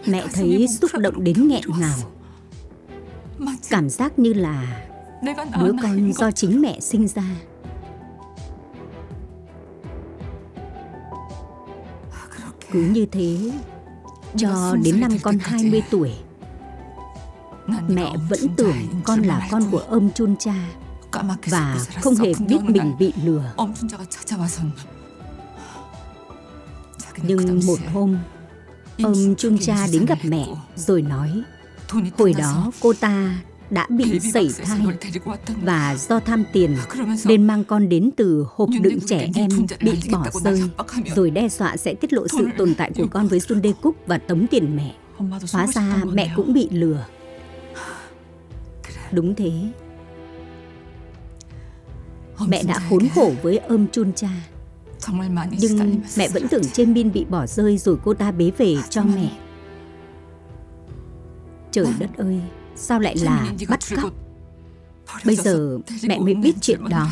Mẹ thấy xúc động đến nghẹn ngào. Cảm giác như là đứa con do chính mẹ sinh ra. Cứ như thế, cho đến năm con 20 tuổi, mẹ vẫn tưởng con là con của ông Chun Cha và không hề biết mình bị lừa. Nhưng một hôm, ông Chun Cha đến gặp mẹ rồi nói hồi đó cô ta đã bị sẩy thai và do tham tiền nên mang con đến từ hộp đựng trẻ em bị bỏ rơi, rồi đe dọa sẽ tiết lộ sự tồn tại của con với Sun Dae-kuk và tống tiền mẹ. Hóa ra mẹ cũng bị lừa. Đúng thế. Mẹ đã khốn khổ với ông Chun Cha. Nhưng mẹ vẫn tưởng Jae-min bị bỏ rơi rồi cô ta bế về cho mẹ. Trời đất ơi, sao lại là bắt cóc? Bây giờ mẹ mới biết chuyện đó.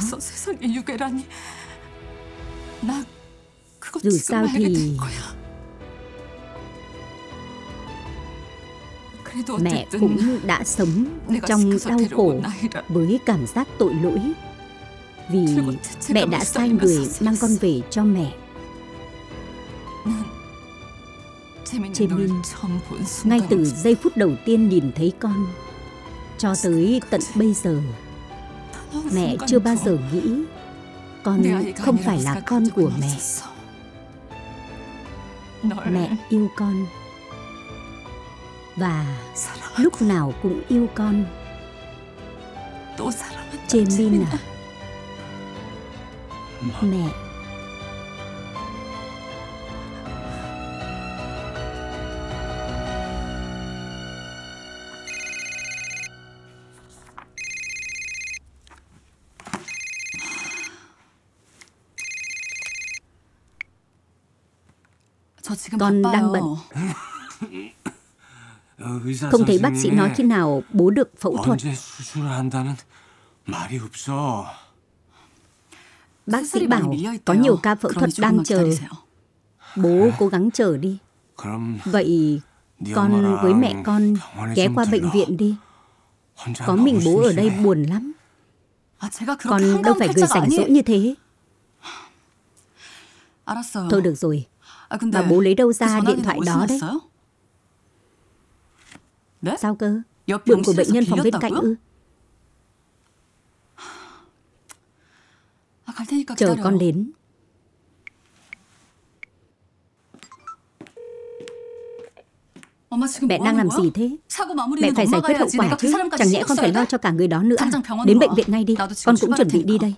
Dù sao thì mẹ cũng đã sống trong đau khổ với cảm giác tội lỗi, vì mẹ đã sai người mang con về cho mẹ. Jae-min, ngay từ giây phút đầu tiên nhìn thấy con cho tới tận bây giờ, mẹ chưa bao giờ nghĩ con không phải là con của mẹ. Mẹ yêu con và lúc nào cũng yêu con. Jae-min à, mẹ. Con đang bận. Không thấy bác sĩ nói khi nào bố được phẫu thuật. Bác sĩ bảo có nhiều ca phẫu thuật đang chờ. Bố cố gắng chờ đi. Vậy con với mẹ con ghé qua bệnh viện đi. Có mình bố ở đây buồn lắm. Con đâu phải người rảnh rỗi như thế. Thôi được rồi. Mà bố lấy đâu ra điện thoại đó đấy? Sao cơ? Mượn của bệnh nhân phòng bên cạnh ư? Chờ con đến. Mẹ đang làm gì thế? Mẹ phải giải quyết hậu quả chứ. Chẳng nhẽ con phải lo cho cả người đó nữa à? Đến bệnh viện ngay đi. Con cũng chuẩn bị đi đây.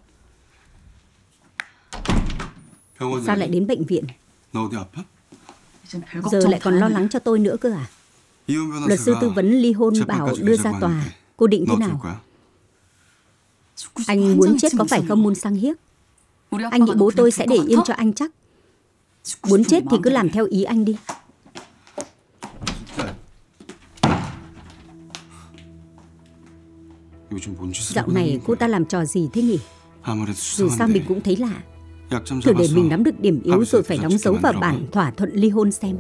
Sao lại đến bệnh viện? Giờ lại còn lo lắng cho tôi nữa cơ à? Luật sư tư vấn ly hôn bảo đưa ra tòa. Cô định thế nào? Anh muốn chết có phải không, Moon Sang-hyuk? Anh nghĩ bố tôi sẽ để yên cho anh chắc. Muốn chết thì cứ làm theo ý anh đi. Dạo này cô ta làm trò gì thế nhỉ? Dù sao mình cũng thấy lạ. Thử để mình nắm được điểm yếu rồi phải đóng dấu vào bản thỏa thuận ly hôn xem.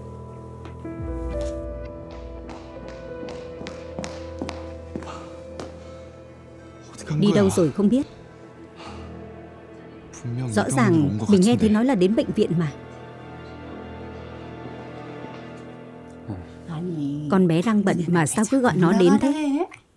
Đi đâu rồi không biết. Rõ ràng mình nghe thấy nói là đến bệnh viện mà. Con bé đang bận mà sao cứ gọi nó đến thế?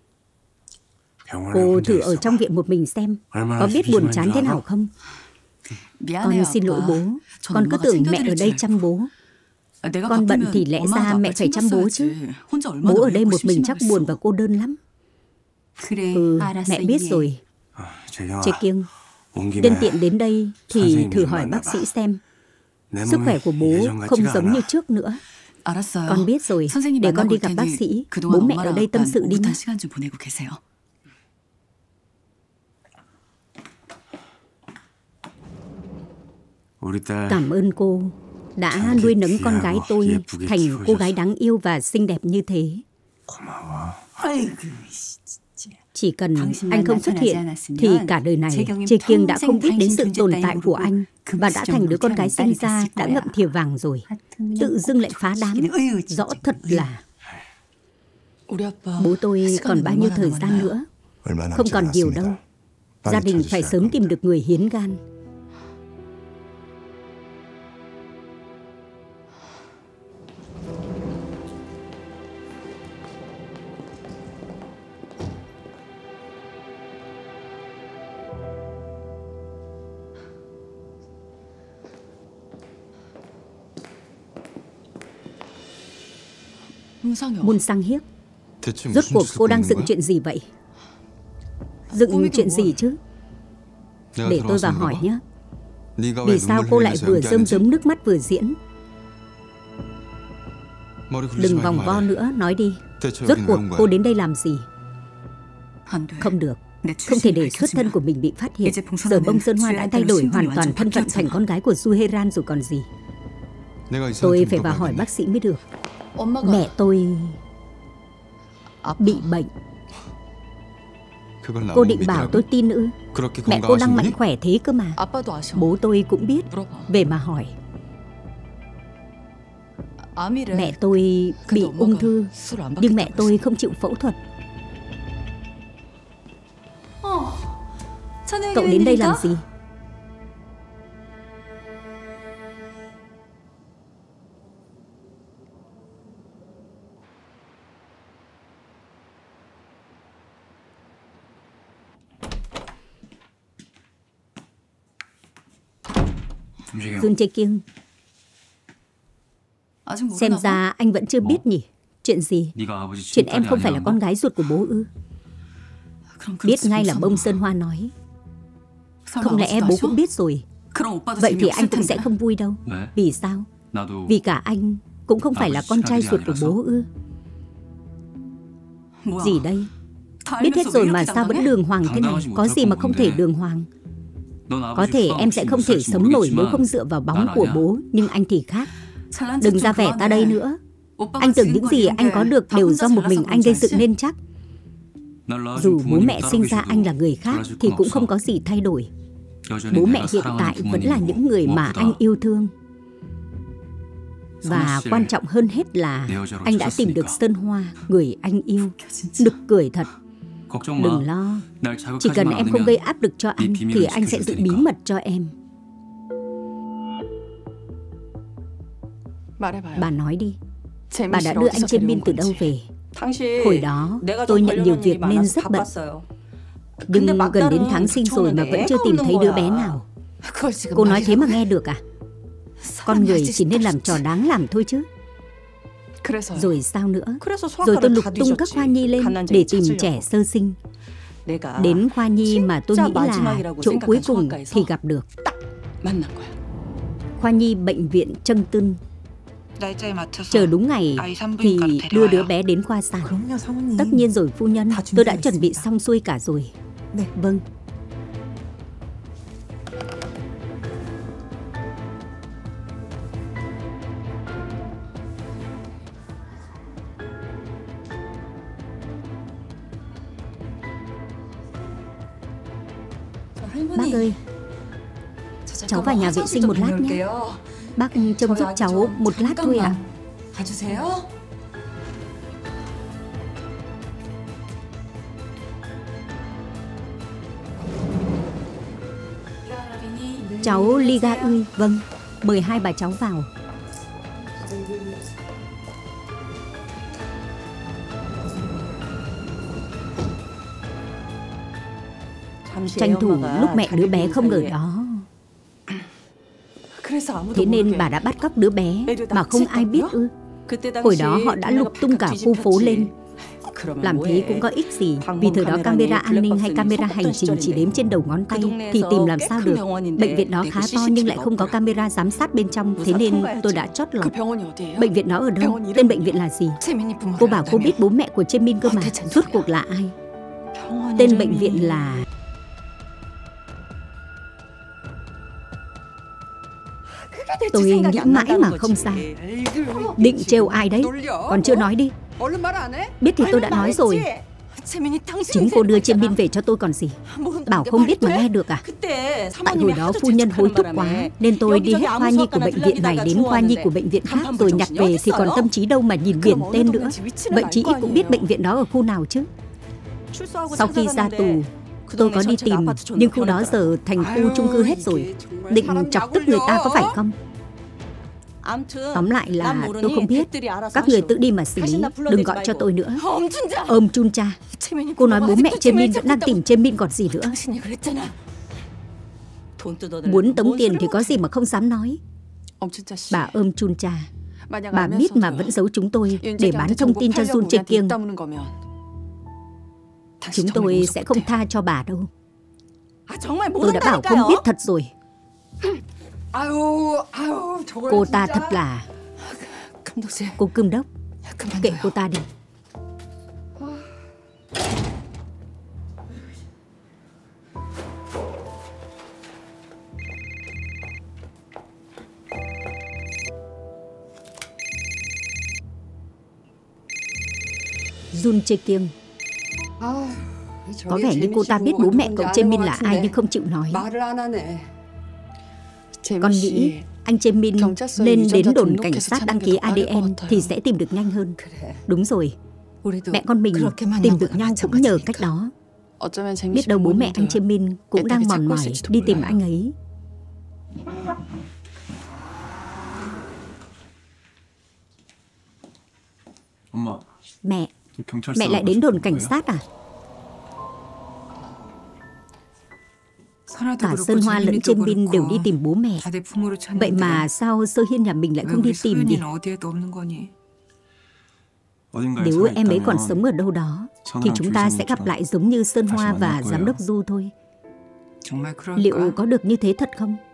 Cô thử ở trong viện một mình xem có biết buồn chán thế nào không. Con xin lỗi bố. Con cứ tưởng mẹ ở đây chăm bố. Con bận thì lẽ ra mẹ phải chăm bố chứ. Bố ở đây một mình chắc buồn và cô đơn lắm. Mẹ biết rồi. Chế Kiêng, nhân tiện đến đây thì thử hỏi bác sĩ xem. Sức khỏe của bố không giống như trước nữa. Con biết rồi, để con đi gặp bác sĩ. Bố mẹ ở đây tâm sự đi nhé. Cảm ơn cô đã nuôi nấng con gái tôi thành cô gái đáng yêu và xinh đẹp như thế. Chỉ cần anh không xuất hiện thì cả đời này Chê Kiêng đã không biết đến sự tồn tại của anh và đã thành đứa con gái sinh ra đã ngậm thìa vàng rồi. Tự dưng lại phá đám. Rõ thật là bố tôi còn bao nhiêu thời gian nữa? Không còn nhiều đâu. Gia đình phải sớm tìm được người hiến gan. Mun Sang Hiếc, rốt cuộc cô đang dựng chuyện gì vậy? Dựng chuyện gì chứ? Để tôi vào hỏi nhé. Vì sao cô lại vừa rơm rớm nước mắt vừa diễn? Đừng vòng vo nữa, nói đi. Rốt cuộc cô đến đây làm gì? Không được, không thể để xuất thân của mình bị phát hiện. Giờ Bông Sơn Hoa đã thay đổi hoàn toàn thân phận thành con gái của Suheran rồi còn gì. Tôi phải vào hỏi bác sĩ mới được. Mẹ tôi bị bệnh. Cô định bảo tôi tin ư? Mẹ cô đang mạnh khỏe thế cơ mà. Bố tôi cũng biết. Về mà hỏi. Mẹ tôi bị ung thư, nhưng mẹ tôi không chịu phẫu thuật. Cậu đến đây làm gì? Dương Chê Kiêng, xem ra anh vẫn chưa biết nhỉ? Chuyện gì? Chuyện em không phải là con gái ruột của bố ư? Biết ngay là Bông Sơn Hoa nói. Không lẽ bố cũng biết rồi? Vậy thì anh cũng sẽ không vui đâu. Vì sao? Vì cả anh cũng không phải là con trai ruột của bố ư? Gì đây? Biết hết rồi mà sao vẫn đường hoàng thế này? Có gì mà không thể đường hoàng? Có thể em sẽ không thể sống nổi nếu không dựa vào bóng của bố, nhưng anh thì khác. Đừng ra vẻ ta đây nữa. Anh tưởng những gì anh có được đều do một mình anh gây dựng nên chắc. Dù bố mẹ sinh ra anh là người khác thì cũng không có gì thay đổi. Bố mẹ hiện tại vẫn là những người mà anh yêu thương. Và quan trọng hơn hết là anh đã tìm được Sơn Hoa, người anh yêu. Nực cười thật. Đừng lo. Chỉ cần em không gây áp lực cho anh thì anh sẽ giữ bí mật cho em. Bà nói đi. Bà đã đưa anh Chê Min từ đâu về? Hồi đó tôi nhận nhiều việc nên rất bận. Nhưng gần đến tháng sinh rồi mà vẫn chưa tìm thấy đứa bé nào. Cô nói thế mà nghe được à? Con người chỉ nên làm trò đáng làm thôi chứ. Rồi sao nữa? Rồi tôi lục tung các khoa nhi lên để tìm trẻ sơ sinh. Đến khoa nhi mà tôi nghĩ là chỗ cuối cùng thì gặp được. Khoa nhi bệnh viện Trân Tưng. Chờ đúng ngày thì đưa đứa bé đến khoa sản. Tất nhiên rồi phu nhân, tôi đã chuẩn bị xong xuôi cả rồi. Vâng. Bác ơi, cháu vào nhà vệ sinh một lát nhé. Bác trông giúp cháu một lát thôi ạ. Cháu Liga ơi, vâng, mời hai bà cháu vào. Tranh thủ lúc mẹ đứa bé không ở đó. Thế nên bà đã bắt cóc đứa bé mà không ai biết ư? Hồi đó họ đã lục tung cả khu phố lên. Làm thế cũng có ích gì, vì thời đó camera an ninh hay camera hành trình chỉ đếm trên đầu ngón tay thì tìm làm sao được. Bệnh viện đó khá to nhưng lại không có camera giám sát bên trong, thế nên tôi đã chót lọt. Bệnh viện đó ở đâu? Tên bệnh viện là gì? Cô bảo cô biết bố mẹ của Chê Min cơ mà. Rốt cuộc là ai? Tên bệnh viện là... Tôi nghĩ mãi mà không ra. Định trêu ai đấy? Còn chưa nói đi. Biết thì tôi đã nói rồi. Chính cô đưa Jae Min về cho tôi còn gì. Bảo không biết mà nghe được à? Tại hồi đó phu nhân hối thúc quá nên tôi đi hết khoa nhi của bệnh viện này đến khoa nhi của bệnh viện khác rồi nhặt về thì còn tâm trí đâu mà nhìn biển tên nữa. Vậy chí ít cũng biết bệnh viện đó ở khu nào chứ. Sau khi ra tù, tôi có đi tìm, nhưng khu đó giờ thành khu chung cư hết rồi. Định chọc tức người ta có phải không? Tóm lại là tôi không biết. Các người tự đi mà xử lý, đừng gọi cho tôi nữa. Chun cha. Cô nói bố mẹ Jae Min vẫn đang tìm Jae Min còn gì nữa. Muốn tống tiền thì có gì mà không dám nói. Bà Chun cha, bà biết mà vẫn giấu chúng tôi để bán thông tin cho Jun Jae Kyung. Chúng tôi sẽ không tha cho bà đâu. Tôi đã bảo không biết thật rồi. Cô ta thật là... Cô Cương Đốc, kệ cô ta đi. Jun Jae Kyung. Có vẻ như cô ta biết bố mẹ cậu Jae Min là ai nhưng không chịu nói. Con nghĩ anh Jae Min nên đến đồn cảnh sát đăng ký ADN thì sẽ tìm được nhanh hơn. Đúng rồi, mẹ con mình tìm được nhau cũng nhờ cách đó. Biết đâu bố mẹ anh Jae Min cũng đang mòn mỏi đi tìm anh ấy. Mẹ lại đến đồn cảnh sát à? Cả Sơn Hoa lẫn Jae Min đều đi tìm bố mẹ. Vậy mà sao Sơ Hiên nhà mình lại không đi tìm nhỉ? Nếu em ấy còn sống ở đâu đó thì chúng ta sẽ gặp lại giống như Sơn Hoa và Giám đốc Du thôi. Liệu có được như thế thật không?